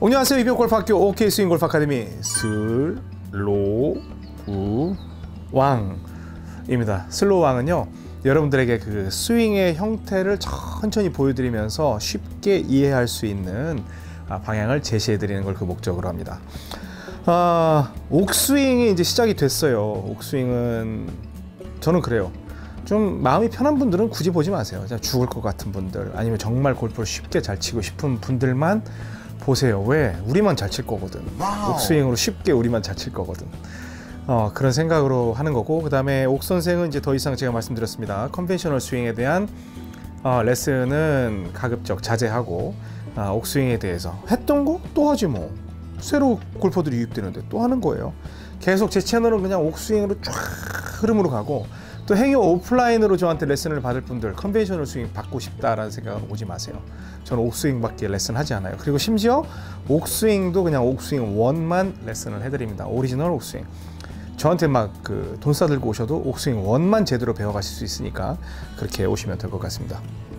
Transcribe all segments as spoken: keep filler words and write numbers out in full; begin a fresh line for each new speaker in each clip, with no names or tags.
안녕하세요. 이병 골프학교 OK 스윙 골프 아카데미 슬로우 왕입니다. 슬로우 왕은요, 여러분들에게 그 스윙의 형태를 천천히 보여드리면서 쉽게 이해할 수 있는 방향을 제시해 드리는 걸 그 목적으로 합니다. 아, 옥스윙이 이제 시작이 됐어요. 옥스윙은 저는 그래요. 좀 마음이 편한 분들은 굳이 보지 마세요. 그냥 죽을 것 같은 분들, 아니면 정말 골프를 쉽게 잘 치고 싶은 분들만 보세요. 왜? 우리만 잘 칠 거거든. 와우. 옥스윙으로 쉽게 우리만 잘 칠 거거든. 어, 그런 생각으로 하는 거고, 그 다음에 옥 선생은 이제 더 이상 제가 말씀드렸습니다. 컨벤셔널 스윙에 대한 어, 레슨은 가급적 자제하고, 어, 옥스윙에 대해서 했던 거 또 하지 뭐. 새로 골퍼들이 유입되는데 또 하는 거예요. 계속 제 채널은 그냥 옥스윙으로 쫙 흐름으로 가고, 또 행여 오프라인으로 저한테 레슨을 받을 분들, 컨벤셔널 스윙 받고 싶다라는 생각은 오지 마세요. 저는 옥스윙밖에 레슨 하지 않아요. 그리고 심지어 옥스윙도 그냥 옥스윙 원만 레슨을 해드립니다. 오리지널 옥스윙. 저한테 막 그 돈 싸들고 오셔도 옥스윙 원만 제대로 배워가실 수 있으니까 그렇게 오시면 될 것 같습니다.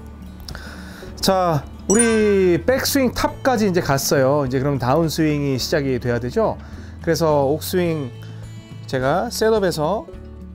자, 우리 백스윙 탑까지 이제 갔어요. 이제 그럼 다운스윙이 시작이 돼야 되죠. 그래서 옥스윙 제가 셋업에서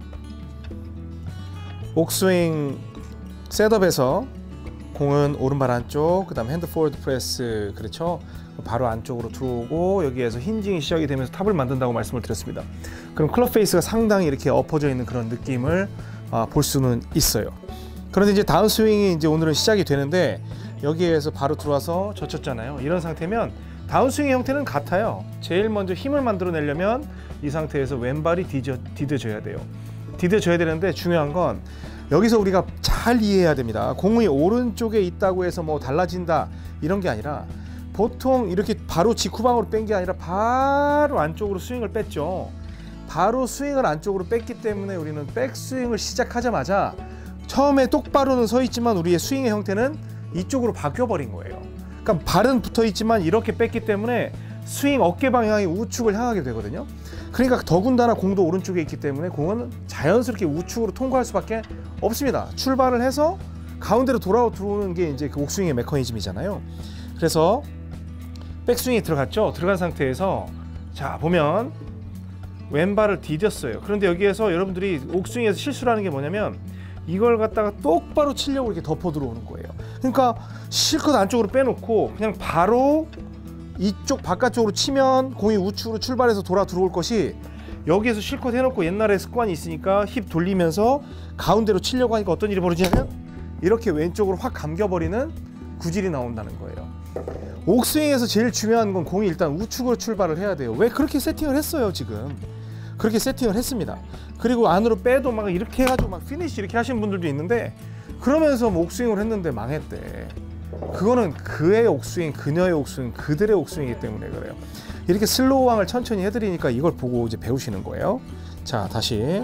옥스윙 셋업에서 공은 오른발 안쪽, 그 다음 핸드 포워드 프레스, 그렇죠? 바로 안쪽으로 들어오고, 여기에서 힌징이 시작이 되면서 탑을 만든다고 말씀을 드렸습니다. 그럼 클럽 페이스가 상당히 이렇게 엎어져 있는 그런 느낌을 아, 볼 수는 있어요. 그런데 이제 다운 스윙이 이제 오늘은 시작이 되는데, 여기에서 바로 들어와서 젖혔잖아요. 이런 상태면 다운 스윙의 형태는 같아요. 제일 먼저 힘을 만들어내려면 이 상태에서 왼발이 디뎌, 디뎌져야 돼요. 디뎌져야 되는데, 중요한 건 여기서 우리가 잘 이해해야 됩니다. 공이 오른쪽에 있다고 해서 뭐 달라진다 이런 게 아니라, 보통 이렇게 바로 직후방으로 뺀 게 아니라 바로 안쪽으로 스윙을 뺐죠. 바로 스윙을 안쪽으로 뺐기 때문에 우리는 백스윙을 시작하자마자 처음에 똑바로는 서 있지만 우리의 스윙의 형태는 이쪽으로 바뀌어버린 거예요. 그러니까 발은 붙어 있지만 이렇게 뺐기 때문에 스윙 어깨 방향이 우측을 향하게 되거든요. 그러니까 더군다나 공도 오른쪽에 있기 때문에 공은 자연스럽게 우측으로 통과할 수밖에 없습니다. 출발을 해서 가운데로 돌아 들어오는 게 이제 그 옥스윙의 메커니즘이잖아요. 그래서 백스윙이 들어갔죠. 들어간 상태에서 자 보면 왼발을 디뎠어요. 그런데 여기에서 여러분들이 옥스윙에서 실수를 하는 게 뭐냐면, 이걸 갖다가 똑바로 치려고 이렇게 덮어 들어오는 거예요. 그러니까 실컷 안쪽으로 빼놓고 그냥 바로 이쪽 바깥쪽으로 치면 공이 우측으로 출발해서 돌아 들어올 것이, 여기에서 실컷 해놓고 옛날에 습관이 있으니까 힙 돌리면서 가운데로 치려고 하니까 어떤 일이 벌어지냐면 이렇게 왼쪽으로 확 감겨버리는 구질이 나온다는 거예요. 옥스윙에서 제일 중요한 건 공이 일단 우측으로 출발을 해야 돼요. 왜? 그렇게 세팅을 했어요. 지금 그렇게 세팅을 했습니다. 그리고 안으로 빼도 막 이렇게 해가지고 막 피니쉬 이렇게 하시는 분들도 있는데, 그러면서 뭐 옥스윙을 했는데 망했대. 그거는 그의 옥스윙, 그녀의 옥스윙, 그들의 옥스윙이기 때문에 그래요. 이렇게 슬로우 왕을 천천히 해드리니까 이걸 보고 이제 배우시는 거예요. 자, 다시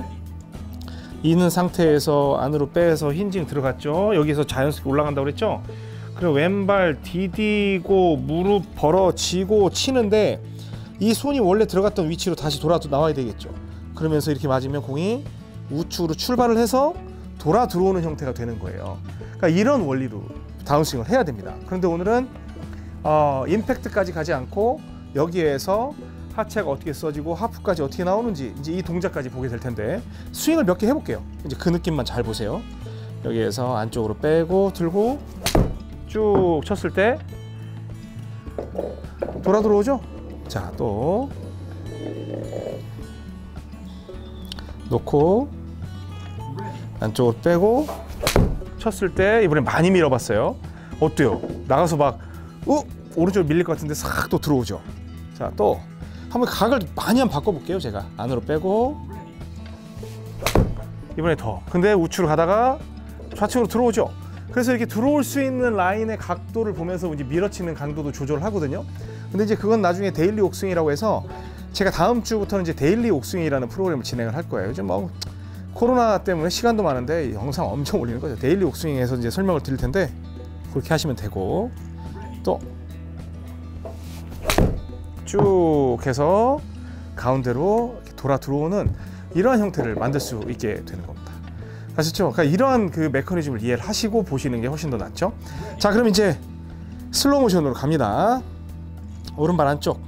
있는 상태에서 안으로 빼서 힌징 들어갔죠. 여기서 자연스럽게 올라간다고 그랬죠. 그리고 왼발 디디고 무릎 벌어지고 치는데, 이 손이 원래 들어갔던 위치로 다시 돌아 나와야 되겠죠. 그러면서 이렇게 맞으면 공이 우측으로 출발을 해서 돌아 들어오는 형태가 되는 거예요. 그러니까 이런 원리로 다운스윙을 해야 됩니다. 그런데 오늘은 어, 임팩트까지 가지 않고 여기에서 하체가 어떻게 써지고 하프까지 어떻게 나오는지 이제 이 동작까지 보게 될 텐데, 스윙을 몇 개 해볼게요. 이제 그 느낌만 잘 보세요. 여기에서 안쪽으로 빼고 들고 쭉 쳤을 때 돌아 들어오죠. 자, 또 놓고 안쪽으로 빼고 쳤을 때 이번에 많이 밀어봤어요. 어때요? 나가서 막 어? 오른쪽으로 밀릴 것 같은데 싹 또 들어오죠. 자, 또 한번 각을 많이 한번 바꿔볼게요. 제가 안으로 빼고 이번에 더, 근데 우측으로 가다가 좌측으로 들어오죠. 그래서 이렇게 들어올 수 있는 라인의 각도를 보면서 이제 밀어치는 강도도 조절을 하거든요. 근데 이제 그건 나중에 데일리 옥스윙이라고 해서 제가 다음 주부터는 이제 데일리 옥스윙이라는 프로그램을 진행을 할 거예요. 요즘 뭐 코로나 때문에 시간도 많은데 영상 엄청 올리는 거죠. 데일리 옥스윙에서 이제 설명을 드릴 텐데 그렇게 하시면 되고, 또 쭉 해서 가운데로 돌아 들어오는 이러한 형태를 만들 수 있게 되는 겁니다. 아시죠? 그러니까 이러한 그 메커니즘을 이해를 하시고 보시는 게 훨씬 더 낫죠. 자, 그럼 이제 슬로우 모션으로 갑니다. 오른발 안쪽.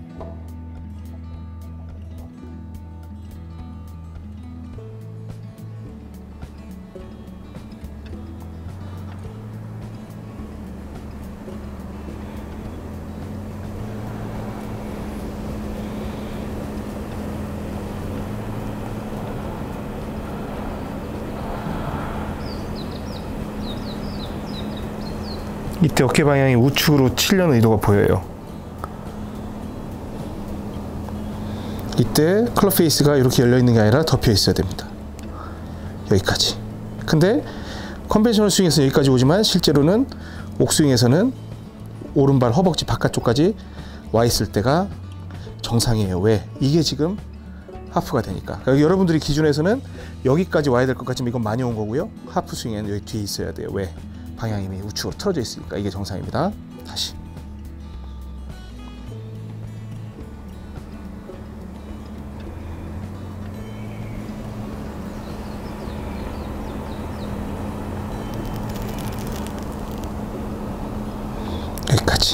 이때 어깨 방향이 우측으로 치려는 의도가 보여요. 이때 클럽 페이스가 이렇게 열려 있는 게 아니라 덮여 있어야 됩니다. 여기까지. 근데 컨벤셔널 스윙에서 여기까지 오지만 실제로는 옥스윙에서는 오른발 허벅지 바깥쪽까지 와 있을 때가 정상이에요. 왜? 이게 지금 하프가 되니까. 그러니까 여러분들이 기준에서는 여기까지 와야 될 것 같지만 이건 많이 온 거고요. 하프 스윙에는 여기 뒤에 있어야 돼요. 왜? 방향이 우측으로 틀어져 있으니까 이게 정상입니다. 다시. 여기까지.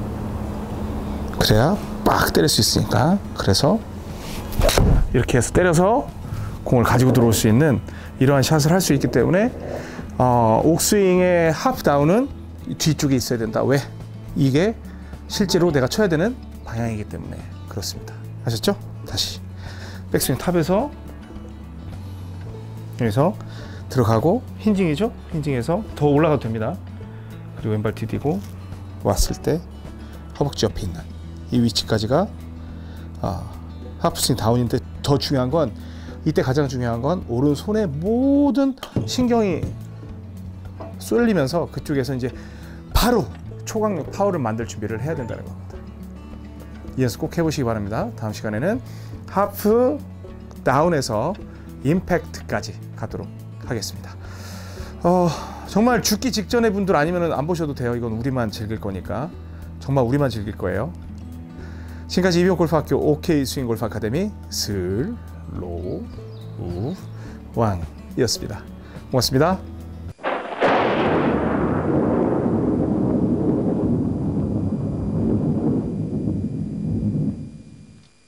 그래야 빡 때릴 수 있으니까. 그래서 이렇게 해서 때려서 공을 가지고 들어올 수 있는 이러한 샷을 할 수 있기 때문에 어, 옥스윙의 하프 다운은 뒤쪽에 있어야 된다. 왜? 이게 실제로 내가 쳐야 되는 방향이기 때문에 그렇습니다. 아셨죠? 다시 백스윙 탑에서 여기서 들어가고 힌징이죠? 힌징에서 더 올라가도 됩니다. 그리고 왼발 디디고 왔을 때 허벅지 옆에 있는 이 위치까지가 어, 하프스윙 다운인데 더 중요한 건 이때 가장 중요한 건 오른손의 모든 신경이 쏠리면서 그쪽에서 이제 바로 초강력 파워를 만들 준비를 해야 된다는 겁니다. 이 연습 꼭 해보시기 바랍니다. 다음 시간에는 하프 다운에서 임팩트까지 가도록 하겠습니다. 어, 정말 죽기 직전의 분들 아니면 안 보셔도 돼요. 이건 우리만 즐길 거니까. 정말 우리만 즐길 거예요. 지금까지 이비용 골프학교 오케이 스윙 골프 아카데미 슬로우 왕이었습니다. 고맙습니다.